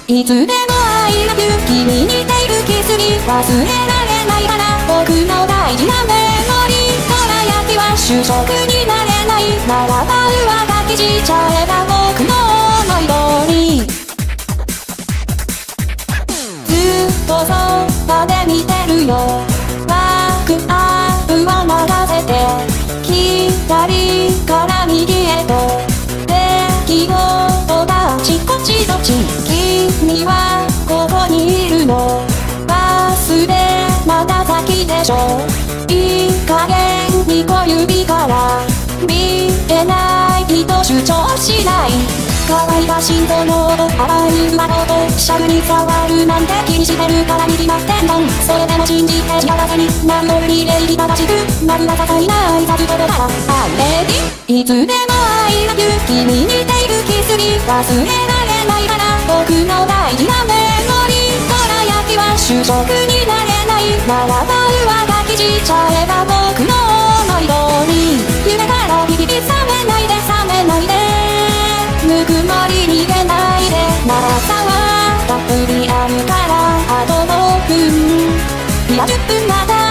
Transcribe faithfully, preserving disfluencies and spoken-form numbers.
いつでも I love you 君に似ているキスに忘れられないから僕の大事なメモリーどら焼きは主食になれないならば上書きしちゃえば僕の思い通りずっとそばで見てるよワクアップは流せて左から右へと出来事があちこちどっち君はここにいるの忘れまた先でしょいい加減に小指から見えないと主張しない可愛らしいものを甘い上のとシャグに触るなんて気にしてるからに決まってんのそれでも信じて幸せになるように礼儀正しくなるは些細な挨拶ことなら I'm ready いつでも I love you 君に似ているキスに忘れられないから僕の大事なメモリーどら焼きは主食になれないならば上書きしちゃえば僕の思い通り夢からビビビ覚めないで覚めないでぬくもり逃げないで長さはたっぷりあるからあとごふんいやじゅっぷんまで